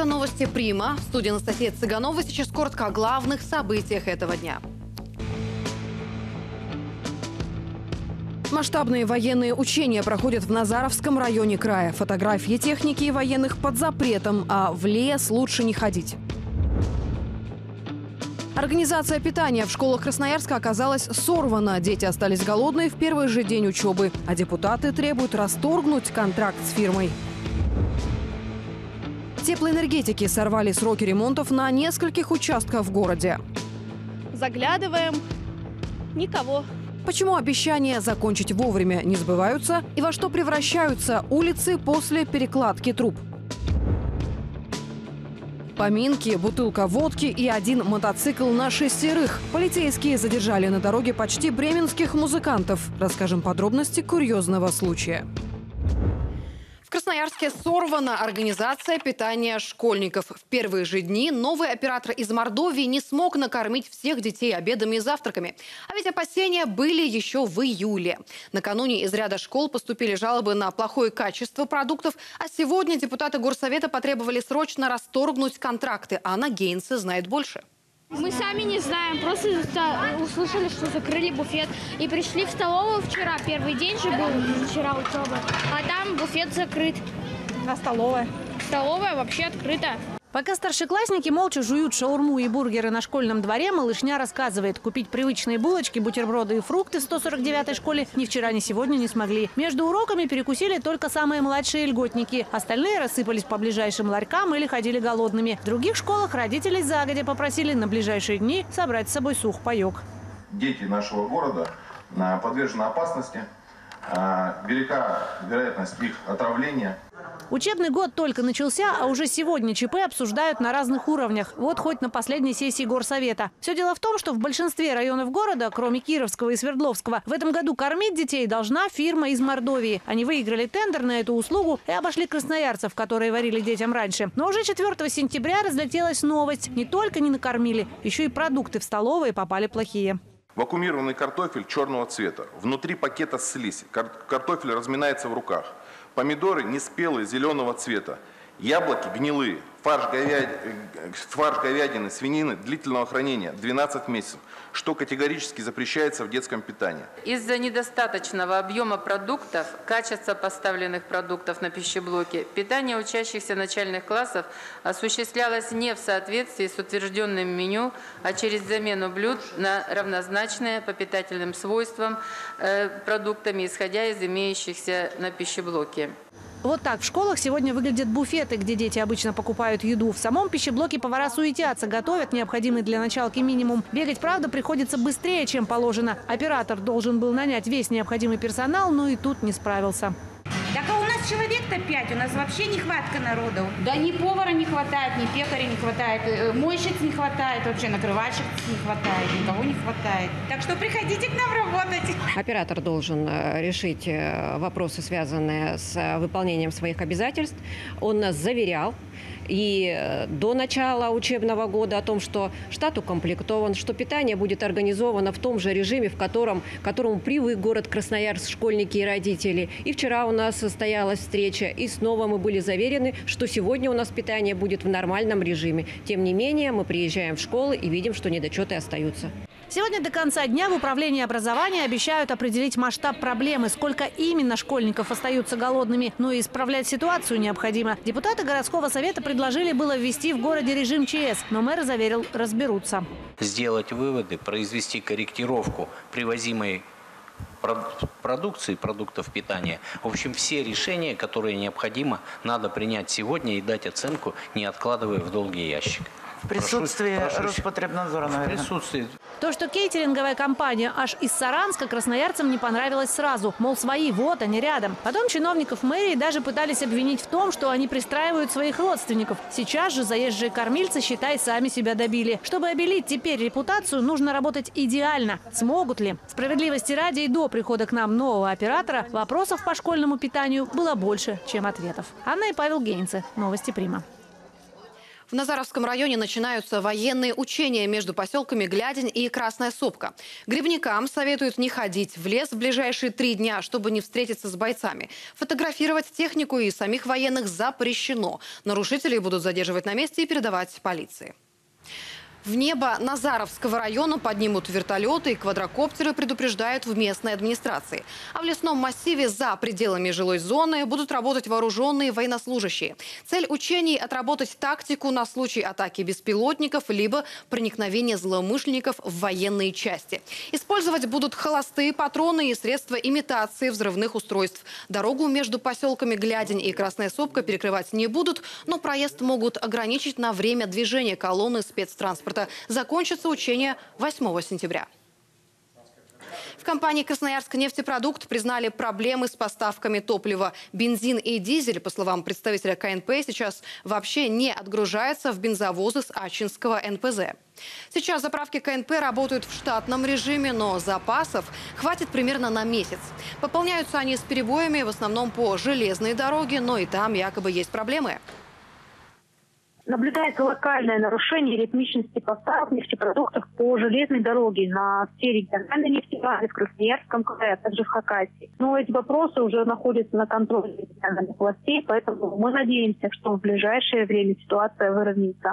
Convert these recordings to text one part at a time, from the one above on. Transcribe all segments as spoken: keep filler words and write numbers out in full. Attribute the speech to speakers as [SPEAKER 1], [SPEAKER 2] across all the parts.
[SPEAKER 1] новости Прима. В студии Анастасия Цыганова. Сейчас коротко о главных событиях этого дня. Масштабные военные учения проходят в Назаровском районе края. Фотографии техники и военных под запретом, а в лес лучше не ходить. Организация питания в школах Красноярска оказалась сорвана. Дети остались голодные в первый же день учебы, а депутаты требуют расторгнуть контракт с фирмой. Теплоэнергетики сорвали сроки ремонтов на нескольких участках в городе.
[SPEAKER 2] Заглядываем. Никого.
[SPEAKER 1] Почему обещания закончить вовремя не сбываются и во что превращаются улицы после перекладки труб? Поминки, бутылка водки и один мотоцикл на шестерых. Полицейские задержали на дороге почти бременских музыкантов. Расскажем подробности курьезного случая. В Красноярске сорвана организация питания школьников. В первые же дни новый оператор из Мордовии не смог накормить всех детей обедами и завтраками. А ведь опасения были еще в июле. Накануне из ряда школ поступили жалобы на плохое качество продуктов, а сегодня депутаты Горсовета потребовали срочно расторгнуть контракты. Анна Гейнце знает больше.
[SPEAKER 2] Мы сами не знаем, просто услышали, что закрыли буфет. И пришли в столовую вчера, первый день же был, вчера учеба. А там буфет закрыт.
[SPEAKER 3] А столовая?
[SPEAKER 2] Столовая вообще открыта.
[SPEAKER 3] Пока старшеклассники молча жуют шаурму и бургеры на школьном дворе, малышня рассказывает, купить привычные булочки, бутерброды и фрукты в сто сорок девятой школе ни вчера, ни сегодня не смогли. Между уроками перекусили только самые младшие льготники. Остальные рассыпались по ближайшим ларькам или ходили голодными. В других школах родителей загодя попросили на ближайшие дни собрать с собой сухпайок.
[SPEAKER 4] Дети нашего города подвержены опасности. Велика вероятность их отравления.
[SPEAKER 3] Учебный год только начался, а уже сегодня ЧП обсуждают на разных уровнях. Вот хоть на последней сессии Горсовета. Все дело в том, что в большинстве районов города, кроме Кировского и Свердловского, в этом году кормить детей должна фирма из Мордовии. Они выиграли тендер на эту услугу и обошли красноярцев, которые варили детям раньше. Но уже четвёртого сентября разлетелась новость. Не только не накормили, еще и продукты в столовые попали плохие.
[SPEAKER 4] Вакуумированный картофель черного цвета. Внутри пакета слизь. Картофель разминается в руках. Помидоры неспелые, зеленого цвета. Яблоки гнилые. Фарш, говяд... Фарш говядины, свинины длительного хранения двенадцать месяцев, что категорически запрещается в детском питании.
[SPEAKER 5] Из-за недостаточного объема продуктов, качества поставленных продуктов на пищеблоке, питание учащихся начальных классов осуществлялось не в соответствии с утвержденным меню, а через замену блюд на равнозначные по питательным свойствам э, продуктами, исходя из имеющихся на пищеблоке.
[SPEAKER 3] Вот так в школах сегодня выглядят буфеты, где дети обычно покупают еду. В самом пищеблоке повара суетятся, готовят необходимый для началки минимум. Бегать, правда, приходится быстрее, чем положено. Оператор должен был нанять весь необходимый персонал, но и тут не справился.
[SPEAKER 6] Так а у нас человек-то пять, у нас вообще нехватка народу.
[SPEAKER 7] Да ни повара не хватает, ни пекаря не хватает, мойщиц не хватает, вообще накрывальщиц не хватает, никого не хватает.
[SPEAKER 6] Так что приходите к нам работать.
[SPEAKER 8] Оператор должен решить вопросы, связанные с выполнением своих обязательств. Он нас заверял и до начала учебного года о том, что штат укомплектован, что питание будет организовано в том же режиме, в котором, к которому привык город Красноярск, школьники и родители. И вчера у нас состоялась встреча, и снова мы были заверены, что сегодня у нас питание будет в нормальном режиме. Тем не менее, мы приезжаем в школы и видим, что недочеты остаются.
[SPEAKER 3] Сегодня до конца дня в управлении образования обещают определить масштаб проблемы, сколько именно школьников остаются голодными. Но и исправлять ситуацию необходимо. Депутаты городского совета предложили было ввести в городе режим ЧС, но мэр заверил, разберутся.
[SPEAKER 9] Сделать выводы, произвести корректировку привозимой продукции, продуктов питания. В общем, все решения, которые необходимо, надо принять сегодня и дать оценку, не откладывая в долгий ящик.
[SPEAKER 10] В присутствии прошу, прошу, Роспотребнадзора, наверное.
[SPEAKER 9] В присутствии.
[SPEAKER 3] То, что кейтеринговая компания аж из Саранска красноярцам не понравилось сразу. Мол, свои, вот они рядом. Потом чиновников мэрии даже пытались обвинить в том, что они пристраивают своих родственников. Сейчас же заезжие кормильцы, считай, сами себя добили. Чтобы обелить теперь репутацию, нужно работать идеально. Смогут ли? Справедливости ради, и до прихода к нам нового оператора вопросов по школьному питанию было больше, чем ответов. Анна и Павел Гейнце. Новости Прима.
[SPEAKER 1] В Назаровском районе начинаются военные учения между поселками Глядень и Красная Сопка. Грибникам советуют не ходить в лес в ближайшие три дня, чтобы не встретиться с бойцами. Фотографировать технику и самих военных запрещено. Нарушителей будут задерживать на месте и передавать полиции. В небо Назаровского района поднимут вертолеты и квадрокоптеры, предупреждают в местной администрации. А в лесном массиве за пределами жилой зоны будут работать вооруженные военнослужащие. Цель учений – отработать тактику на случай атаки беспилотников либо проникновения злоумышленников в военные части. Использовать будут холостые патроны и средства имитации взрывных устройств. Дорогу между поселками Глядень и Красная Сопка перекрывать не будут, но проезд могут ограничить на время движения колонны спецтранспорта. Закончатся учения восьмого сентября. В компании «Красноярск нефтепродукт» признали проблемы с поставками топлива. Бензин и дизель, по словам представителя ка эн пэ, сейчас вообще не отгружаются в бензовозы с Ачинского эн пэ зэ. Сейчас заправки ка эн пэ работают в штатном режиме, но запасов хватит примерно на месяц. Пополняются они с перебоями в основном по железной дороге, но и там якобы есть проблемы.
[SPEAKER 11] Наблюдается локальное нарушение ритмичности поставок нефтепродуктов по железной дороге на все региональные нефтебазы в Красноярском крае, а также в Хакасии. Но эти вопросы уже находятся на контроле региональных властей, поэтому мы надеемся, что в ближайшее время ситуация выровняется.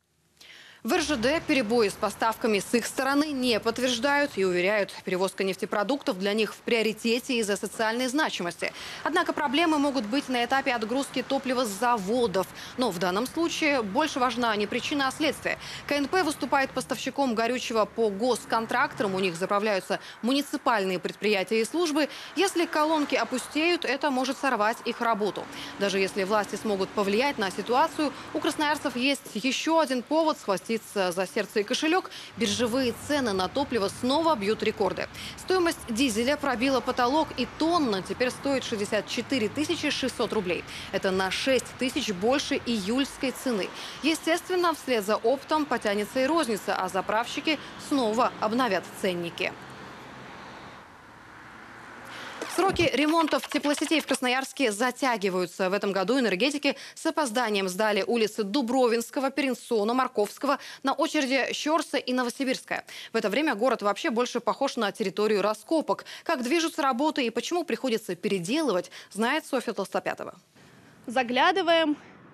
[SPEAKER 1] В эр жэ дэ перебои с поставками с их стороны не подтверждают и уверяют, перевозка нефтепродуктов для них в приоритете из-за социальной значимости. Однако проблемы могут быть на этапе отгрузки топлива с заводов. Но в данном случае больше важна не причина, а следствие. ка эн пэ выступает поставщиком горючего по госконтрактам. У них заправляются муниципальные предприятия и службы. Если колонки опустеют, это может сорвать их работу. Даже если власти смогут повлиять на ситуацию, у красноярцев есть еще один повод схватить за сердце и кошелек. Биржевые цены на топливо снова бьют рекорды. Стоимость дизеля пробила потолок, и тонна теперь стоит шестьдесят четыре тысячи шестьсот рублей. Это на шесть тысяч больше июльской цены. Естественно, вслед за оптом потянется и розница, а заправщики снова обновят ценники. Сроки ремонтов теплосетей в Красноярске затягиваются. В этом году энергетики с опозданием сдали улицы Дубровинского, Перенсона, Марковского, на очереди Щорса и Новосибирская. В это время город вообще больше похож на территорию раскопок. Как движутся работы и почему приходится переделывать, знает Софья Толстопятова.
[SPEAKER 12] Заглядываем.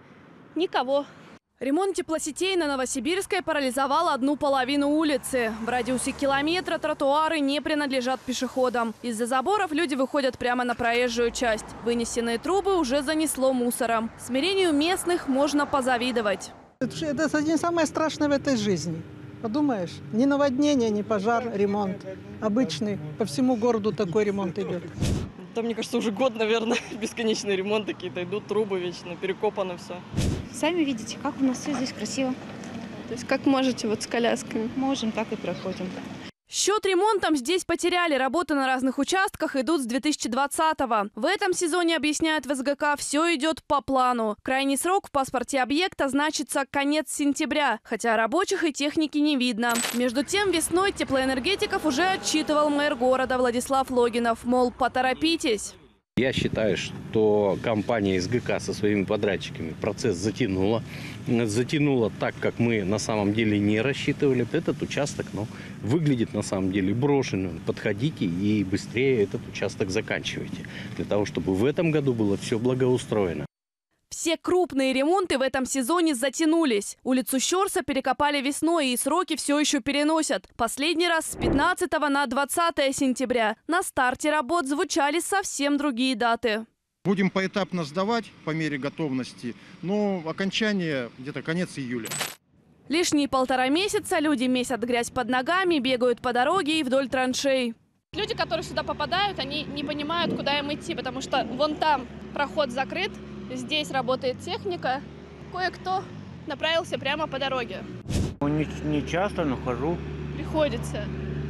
[SPEAKER 12] Никого.
[SPEAKER 13] Ремонт теплосетей на Новосибирской парализовал одну половину улицы. В радиусе километра тротуары не принадлежат пешеходам. Из-за заборов люди выходят прямо на проезжую часть. Вынесенные трубы уже занесло мусором. Смирению местных можно позавидовать.
[SPEAKER 14] Это не самое страшное в этой жизни. Подумаешь, ни наводнение, ни пожар, ремонт. Обычный. По всему городу такой ремонт идет.
[SPEAKER 15] Там, мне кажется, уже год, наверное, бесконечные ремонты какие-то идут, трубы вечно, перекопано все.
[SPEAKER 16] Сами видите, как у нас все здесь красиво.
[SPEAKER 12] То есть как можете вот с колясками?
[SPEAKER 16] Можем, так и проходим.
[SPEAKER 13] Счет ремонтом здесь потеряли. Работы на разных участках идут с две тысячи двадцатого. В этом сезоне, объясняют в эс гэ ка, все идет по плану. Крайний срок в паспорте объекта значится конец сентября, хотя рабочих и техники не видно. Между тем, весной теплоэнергетиков уже отчитывал мэр города Владислав Логинов. Мол, поторопитесь.
[SPEAKER 17] Я считаю, что компания эс гэ ка со своими подрядчиками процесс затянула. Затянула так, как мы на самом деле не рассчитывали. Этот участок ну, выглядит на самом деле брошенным. Подходите и быстрее этот участок заканчивайте. Для того, чтобы в этом году было все благоустроено.
[SPEAKER 13] Все крупные ремонты в этом сезоне затянулись. Улицу Щорса перекопали весной, и сроки все еще переносят. Последний раз с пятнадцатого на двадцатое сентября. На старте работ звучали совсем другие даты.
[SPEAKER 18] Будем поэтапно сдавать по мере готовности, но окончание где-то конец июля.
[SPEAKER 13] Лишние полтора месяца люди месят грязь под ногами, бегают по дороге и вдоль траншей.
[SPEAKER 12] Люди, которые сюда попадают, они не понимают, куда им идти, потому что вон там проход закрыт. Здесь работает техника. Кое-кто направился прямо по дороге.
[SPEAKER 19] Не, не часто, но хожу.
[SPEAKER 12] Приходится.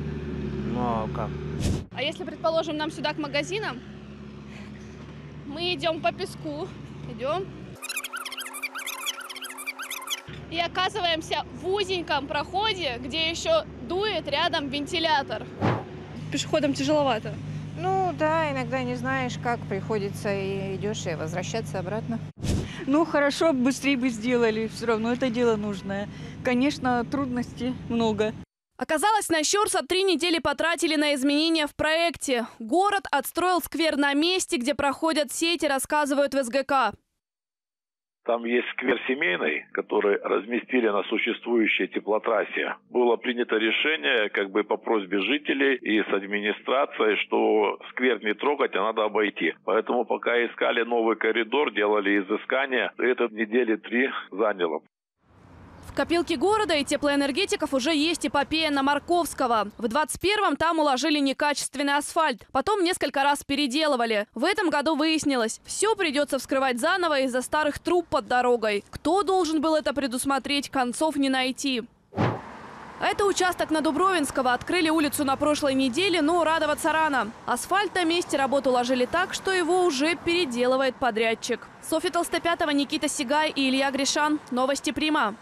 [SPEAKER 19] Ну а как?
[SPEAKER 12] А если, предположим, нам сюда к магазинам, мы идем по песку, идем. И оказываемся в узеньком проходе, где еще дует рядом вентилятор. Пешеходам тяжеловато.
[SPEAKER 16] Ну да, иногда не знаешь, как приходится, и идешь и возвращаться обратно.
[SPEAKER 20] Ну, хорошо, быстрее бы сделали. Все равно это дело нужное. Конечно, трудностей много.
[SPEAKER 13] Оказалось, на Щорса три недели потратили на изменения в проекте. Город отстроил сквер на месте, где проходят сети, рассказывают в эс гэ ка.
[SPEAKER 21] Там есть сквер семейный, который разместили на существующей теплотрассе. Было принято решение, как бы по просьбе жителей и с администрацией, что сквер не трогать, а надо обойти. Поэтому пока искали новый коридор, делали изыскания, это недели три заняло.
[SPEAKER 13] В копилке города и теплоэнергетиков уже есть эпопея на Марковского. В двадцать первом там уложили некачественный асфальт. Потом несколько раз переделывали. В этом году выяснилось, все придется вскрывать заново из-за старых труб под дорогой. Кто должен был это предусмотреть, концов не найти. А это участок на Дубровинского. Открыли улицу на прошлой неделе, но радоваться рано. Асфальт на месте работу уложили так, что его уже переделывает подрядчик. Софья Толстопятова, Никита Сигай и Илья Гришан. Новости Прима.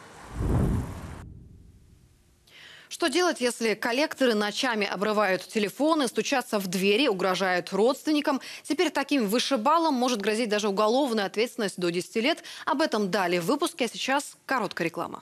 [SPEAKER 1] Что делать, если коллекторы ночами обрывают телефоны, стучатся в двери, угрожают родственникам? Теперь таким вышибалам может грозить даже уголовная ответственность до десяти лет. Об этом далее в выпуске, а сейчас короткая реклама.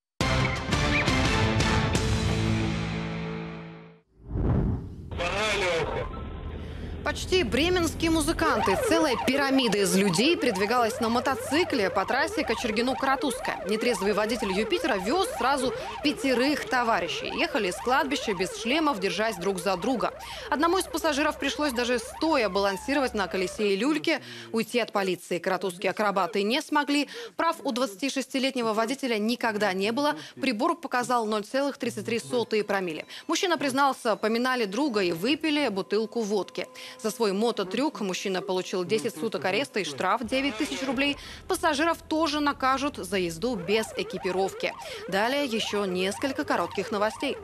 [SPEAKER 1] Почти бременские музыканты. Целая пирамида из людей передвигалась на мотоцикле по трассе Кочергино-Каратузская. Нетрезвый водитель Юпитера вез сразу пятерых товарищей. Ехали с кладбища без шлемов, держась друг за друга. Одному из пассажиров пришлось даже стоя балансировать на колесе и люльке. Уйти от полиции каратузские акробаты не смогли. Прав у двадцатишестилетнего водителя никогда не было. Прибор показал ноль целых тридцать три сотых промилле. Мужчина признался, поминали друга и выпили бутылку водки. За свой мототрюк мужчина получил десять суток ареста и штраф девять тысяч рублей. Пассажиров тоже накажут за езду без экипировки. Далее еще несколько коротких новостей.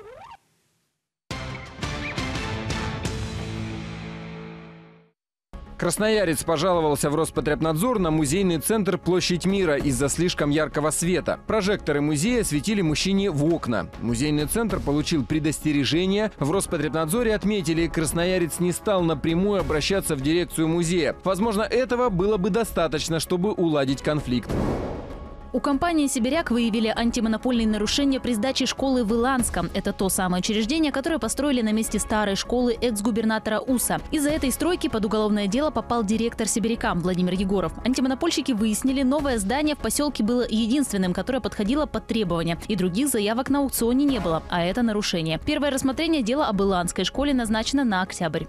[SPEAKER 22] Красноярец пожаловался в Роспотребнадзор на музейный центр «Площадь мира» из-за слишком яркого света. Прожекторы музея светили мужчине в окна. Музейный центр получил предостережение. В Роспотребнадзоре отметили, красноярец не стал напрямую обращаться в дирекцию музея. Возможно, этого было бы достаточно, чтобы уладить конфликт.
[SPEAKER 23] У компании «Сибиряк» выявили антимонопольные нарушения при сдаче школы в Иланском. Это то самое учреждение, которое построили на месте старой школы экс-губернатора УСА. Из-за этой стройки под уголовное дело попал директор «Сибиряка» Владимир Егоров. Антимонопольщики выяснили, новое здание в поселке было единственным, которое подходило под требования. И других заявок на аукционе не было. А это нарушение. Первое рассмотрение дела об Иланской школе назначено на октябрь.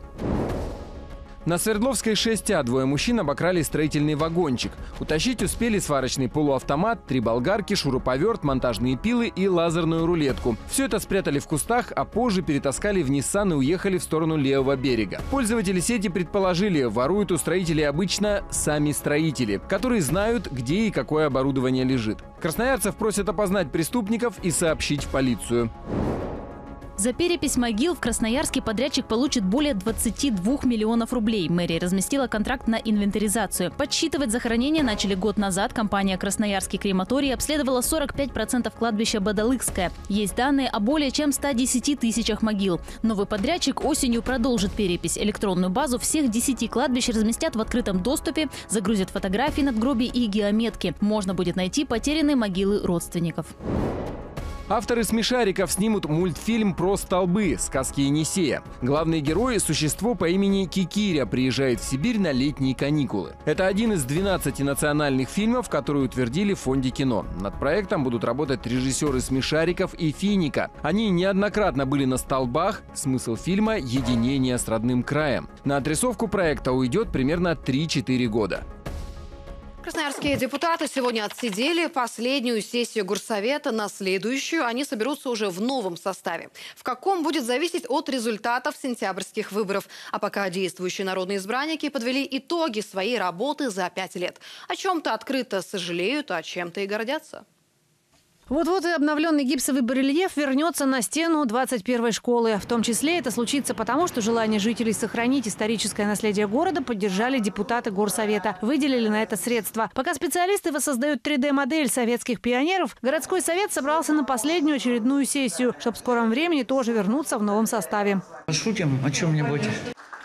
[SPEAKER 22] На Свердловской шесть А двое мужчин обокрали строительный вагончик. Утащить успели сварочный полуавтомат, три болгарки, шуруповерт, монтажные пилы и лазерную рулетку. Все это спрятали в кустах, а позже перетаскали в Ниссан и уехали в сторону левого берега. Пользователи сети предположили, воруют у строителей обычно сами строители, которые знают, где и какое оборудование лежит. Красноярцев просят опознать преступников и сообщить в полицию.
[SPEAKER 23] За перепись могил в Красноярске подрядчик получит более двадцати двух миллионов рублей. Мэрия разместила контракт на инвентаризацию. Подсчитывать захоронения начали год назад. Компания «Красноярский крематорий» обследовала сорок пять процентов кладбища Бадалыкское. Есть данные о более чем ста десяти тысячах могил. Новый подрядчик осенью продолжит перепись. Электронную базу всех десяти кладбищ разместят в открытом доступе, загрузят фотографии надгробий и геометки. Можно будет найти потерянные могилы родственников.
[SPEAKER 22] Авторы «Смешариков» снимут мультфильм про столбы «Сказки Енисея». Главный герой – существо по имени Кикиря, приезжает в Сибирь на летние каникулы. Это один из двенадцати национальных фильмов, которые утвердили в Фонде кино. Над проектом будут работать режиссеры «Смешариков» и «Финика». Они неоднократно были на столбах. Смысл фильма – единение с родным краем. На отрисовку проекта уйдет примерно три-четыре года.
[SPEAKER 1] Красноярские депутаты сегодня отсидели последнюю сессию Горсовета. На следующую они соберутся уже в новом составе. В каком будет зависеть от результатов сентябрьских выборов. А пока действующие народные избранники подвели итоги своей работы за пять лет. О чем-то открыто сожалеют, а чем-то и гордятся.
[SPEAKER 3] Вот-вот и обновленный гипсовый барельеф вернется на стену двадцать первой школы. В том числе это случится потому, что желание жителей сохранить историческое наследие города поддержали депутаты Горсовета. Выделили на это средства. Пока специалисты воссоздают три дэ модель советских пионеров, городской совет собрался на последнюю очередную сессию, чтобы в скором времени тоже вернуться в новом составе.
[SPEAKER 10] Шутим о чем-нибудь.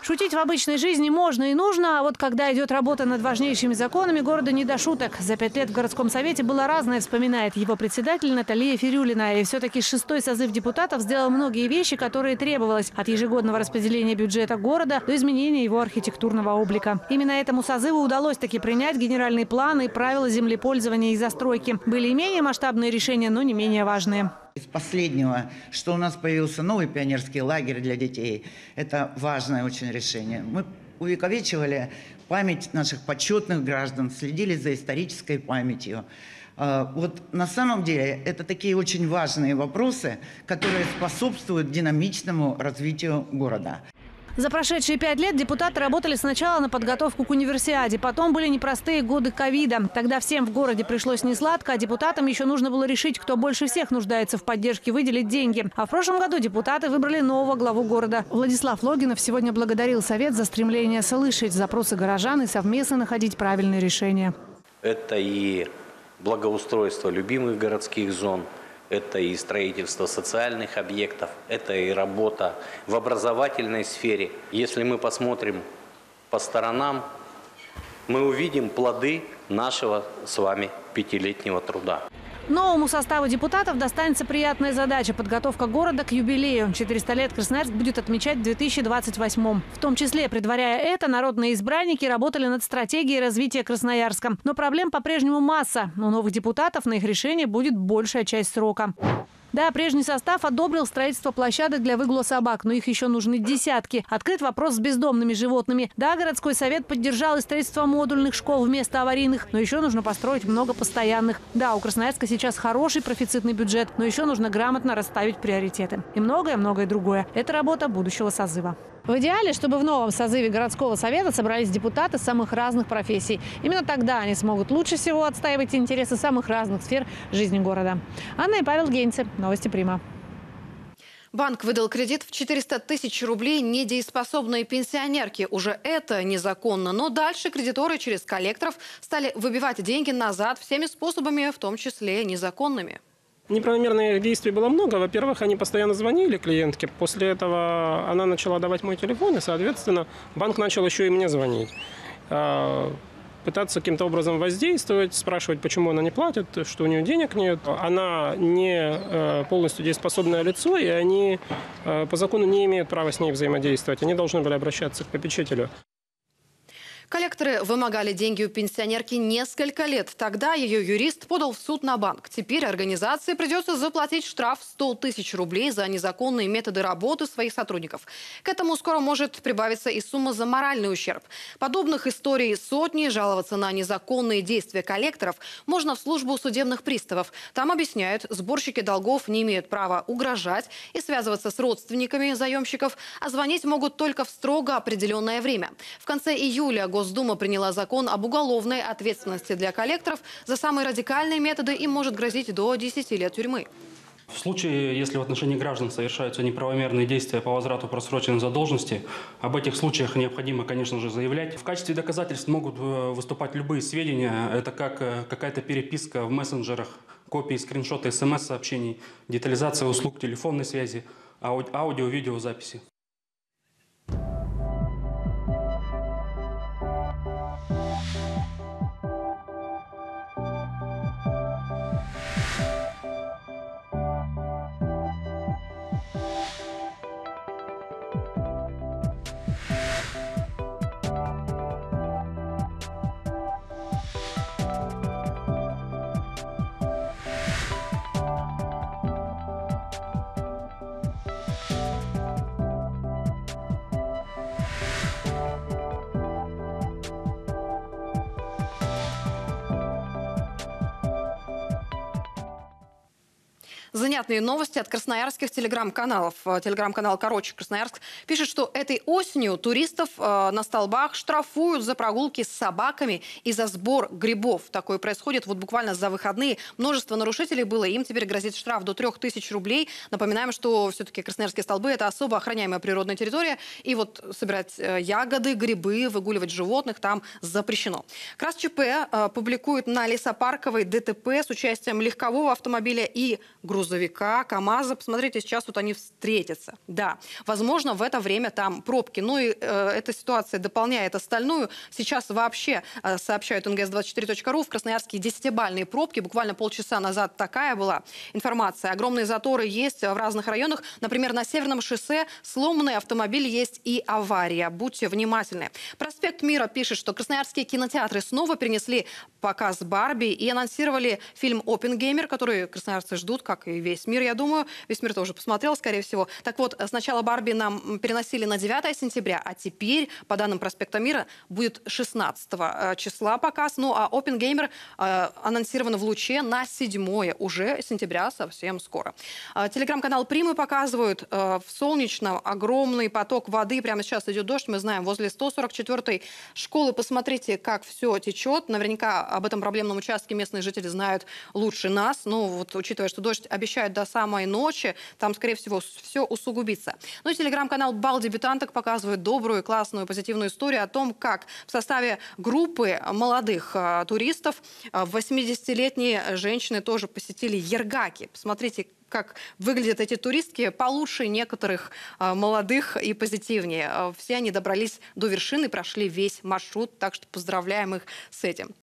[SPEAKER 3] Шутить в обычной жизни можно и нужно, а вот когда идет работа над важнейшими законами города, не до шуток. За пять лет в городском совете было разное, вспоминает его председатель Наталья Фирюлина. И все-таки шестой созыв депутатов сделал многие вещи, которые требовалось. От ежегодного распределения бюджета города до изменения его архитектурного облика. Именно этому созыву удалось таки принять генеральный план и правила землепользования и застройки. Были и менее масштабные решения, но не менее важные.
[SPEAKER 2] Из последнего, что у нас появился новый пионерский лагерь для детей, это важное очень решение. Мы увековечивали память наших почетных граждан, следили за исторической памятью. Вот на самом деле это такие очень важные вопросы, которые способствуют динамичному развитию города.
[SPEAKER 3] За прошедшие пять лет депутаты работали сначала на подготовку к универсиаде. Потом были непростые годы ковида. Тогда всем в городе пришлось несладко, а депутатам еще нужно было решить, кто больше всех нуждается в поддержке, выделить деньги. А в прошлом году депутаты выбрали нового главу города. Владислав Логинов сегодня благодарил Совет за стремление слышать запросы горожан и совместно находить правильные решения.
[SPEAKER 9] Это и благоустройство любимых городских зон, это и строительство социальных объектов, это и работа в образовательной сфере. Если мы посмотрим по сторонам, мы увидим плоды нашего с вами пятилетнего труда.
[SPEAKER 3] Новому составу депутатов достанется приятная задача – подготовка города к юбилею. четыреста лет Красноярск будет отмечать в две тысячи двадцать восьмом. В том числе, предваряя это, народные избранники работали над стратегией развития Красноярска. Но проблем по-прежнему масса. У новых депутатов на их решение будет большая часть срока. Да, прежний состав одобрил строительство площадок для выгула собак, но их еще нужны десятки. Открыт вопрос с бездомными животными. Да, городской совет поддержал и строительство модульных школ вместо аварийных, но еще нужно построить много постоянных. Да, у Красноярска сейчас хороший профицитный бюджет, но еще нужно грамотно расставить приоритеты. И многое-многое другое. Это работа будущего созыва. В идеале, чтобы в новом созыве городского совета собрались депутаты самых разных профессий. Именно тогда они смогут лучше всего отстаивать интересы самых разных сфер жизни города. Анна и Павел Гейнце. Новости Прима.
[SPEAKER 1] Банк выдал кредит в четыреста тысяч рублей недееспособной пенсионерке. Уже это незаконно. Но дальше кредиторы через коллекторов стали выбивать деньги назад всеми способами, в том числе незаконными.
[SPEAKER 4] Неправомерных действий было много. Во-первых, они постоянно звонили клиентке. После этого она начала давать мой телефон, и, соответственно, банк начал еще и мне звонить. Пытаться каким-то образом воздействовать, спрашивать, почему она не платит, что у нее денег нет. Она не полностью дееспособное лицо, и они по закону не имеют права с ней взаимодействовать. Они должны были обращаться к попечителю.
[SPEAKER 1] Коллекторы вымогали деньги у пенсионерки несколько лет. Тогда ее юрист подал в суд на банк. Теперь организации придется заплатить штраф сто тысяч рублей за незаконные методы работы своих сотрудников. К этому скоро может прибавиться и сумма за моральный ущерб. Подобных историй сотни. Жаловаться на незаконные действия коллекторов можно в службу судебных приставов. Там объясняют, сборщики долгов не имеют права угрожать и связываться с родственниками заемщиков, а звонить могут только в строго определенное время. В конце июля Госдума приняла закон об уголовной ответственности для коллекторов. За самые радикальные методы им может грозить до десяти лет тюрьмы.
[SPEAKER 5] В случае, если в отношении граждан совершаются неправомерные действия по возврату просроченной задолженности, об этих случаях необходимо, конечно же, заявлять. В качестве доказательств могут выступать любые сведения. Это как какая-то переписка в мессенджерах, копии, скриншоты эс эм эс-сообщений, детализация услуг телефонной связи, аудио-видеозаписи.
[SPEAKER 1] Занятные новости от красноярских телеграм-каналов. Телеграм-канал «Короче Красноярск» пишет, что этой осенью туристов на столбах штрафуют за прогулки с собаками и за сбор грибов. Такое происходит вот буквально за выходные. Множество нарушителей было, им теперь грозит штраф до трех тысяч рублей. Напоминаем, что все-таки красноярские столбы – это особо охраняемая природная территория. И вот собирать ягоды, грибы, выгуливать животных там запрещено. КрасЧП публикует на лесопарковой ДТП с участием легкового автомобиля и грузового грузовика, КАМАЗа. Посмотрите, сейчас вот они встретятся. Да, возможно, в это время там пробки. Ну и э, эта ситуация дополняет остальную. Сейчас вообще, э, сообщают эн гэ эс двадцать четыре точка ру, в Красноярске десятибалльные пробки. Буквально полчаса назад такая была информация. Огромные заторы есть в разных районах. Например, на Северном шоссе сломанный автомобиль, есть и авария. Будьте внимательны. Проспект Мира пишет, что красноярские кинотеатры снова перенесли показ «Барби» и анонсировали фильм «Оппенгеймер», который красноярцы ждут, как и весь мир, я думаю. Весь мир тоже посмотрел, скорее всего. Так вот, сначала «Барби» нам переносили на девятое сентября, а теперь, по данным проспекта Мира, будет шестнадцатого числа показ. Ну, а «Оппенгеймер» э, анонсирован в Луче на седьмое уже сентября, совсем скоро. Э, телеграм-канал «Примы» показывают э, в Солнечном огромный поток воды. Прямо сейчас идет дождь, мы знаем, возле сто сорок четвёртой школы. Посмотрите, как все течет. Наверняка об этом проблемном участке местные жители знают лучше нас. Ну, вот, учитывая, что дождь обещают до самой ночи, там, скорее всего, все усугубится. Ну и телеграм-канал «Бал дебютанток» показывает добрую, классную, позитивную историю о том, как в составе группы молодых э, туристов э, восьмидесятилетние женщины тоже посетили Ергаки. Посмотрите, как выглядят эти туристки, получше некоторых э, молодых и позитивнее. Э, все они добрались до вершины, прошли весь маршрут, так что поздравляем их с этим.